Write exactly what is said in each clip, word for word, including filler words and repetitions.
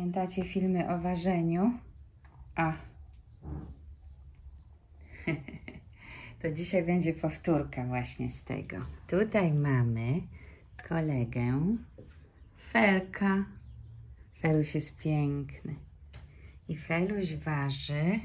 Pamiętacie filmy o ważeniu? A. To dzisiaj będzie powtórka właśnie z tego. Tutaj mamy kolegę Felka. Feluś jest piękny. I Feluś waży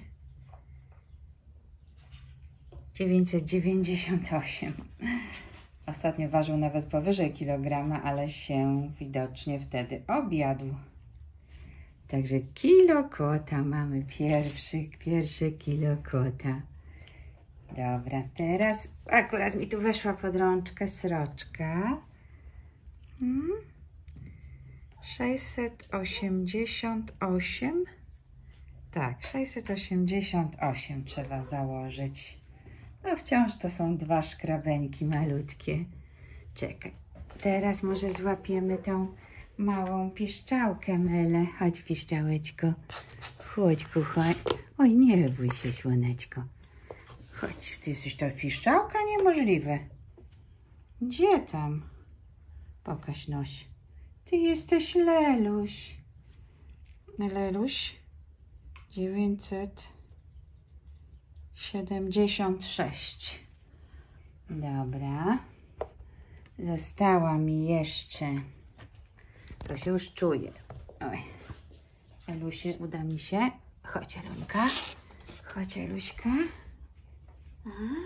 dziewięćset dziewięćdziesiąt osiem. Ostatnio ważył nawet powyżej kilograma, ale się widocznie wtedy objadł. Także kilo kota mamy. Pierwszy, pierwsze kilo kota. Dobra, teraz akurat mi tu weszła pod rączkę sroczka. Hmm. sześćset osiemdziesiąt osiem. Tak, sześćset osiemdziesiąt osiem trzeba założyć. No wciąż to są dwa szkrabeńki malutkie. Czekaj, teraz może złapiemy tą małą piszczałkę, Mele. Chodź, piszczałeczko. Chodź, kuchaj. Oj, nie bój się, słoneczko. Chodź, ty jesteś ta piszczałka? Niemożliwe. Gdzie tam? Pokaż noś. Ty jesteś Leluś. Leluś. dziewięćset siedemdziesiąt sześć. Dobra. Została mi jeszcze. To się już czuje. Oj. Elusie, uda mi się. Chodź, Elunka. Chodź, Eluśka. Aha.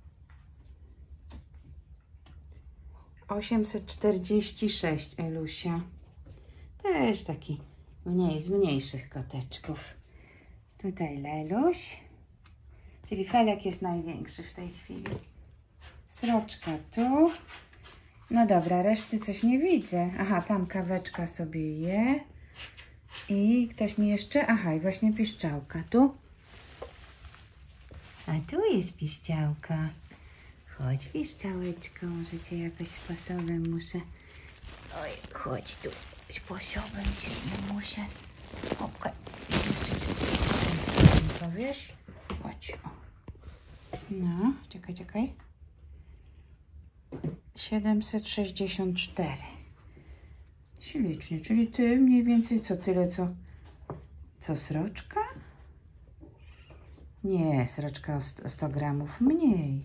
osiemset czterdzieści sześć, Elusia. Też taki mniej, z mniejszych koteczków. Tutaj Leluś. Czyli Felek jest największy w tej chwili. Sroczka tu. No dobra, reszty coś nie widzę. Aha, tam kaweczka sobie je. I ktoś mi jeszcze... Aha, i właśnie piszczałka tu. A tu jest piszczałka. Chodź, piszczałeczko, może cię jakoś sposobem muszę... Oj, chodź tu. Sposobem cię nie muszę. Okej. Jeszcze tu powiesz? Chodź. O. No, czekaj, czekaj. siedemset sześćdziesiąt cztery. Ślicznie, czyli ty mniej więcej co tyle, co... Co sroczka? Nie, sroczka o sto gramów mniej.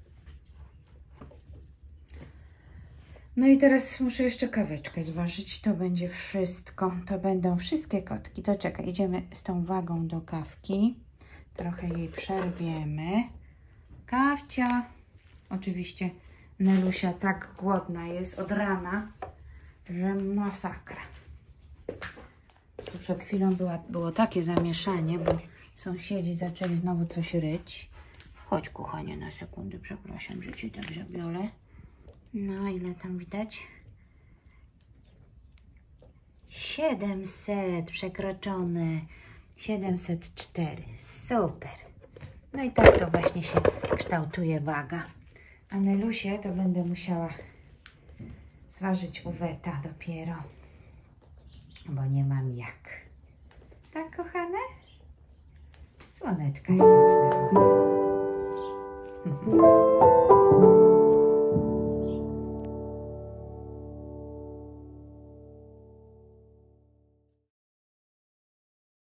No i teraz muszę jeszcze kaweczkę zważyć. To będzie wszystko. To będą wszystkie kotki. To czekaj, idziemy z tą wagą do kawki. Trochę jej przerwiemy. Kawcia. Oczywiście Nelusia tak głodna jest od rana, że masakra. Tu przed chwilą była, było takie zamieszanie, bo sąsiedzi zaczęli znowu coś ryć. Chodź, kochanie, na sekundę. Przepraszam, że ci tak zabiorę. No, ile tam widać? siedemset przekroczone. siedemset cztery. Super. No i tak to właśnie się kształtuje waga. A Nelusię to będę musiała zważyć u weta dopiero. Bo nie mam jak. Tak, kochane? Słoneczka śliczne moje.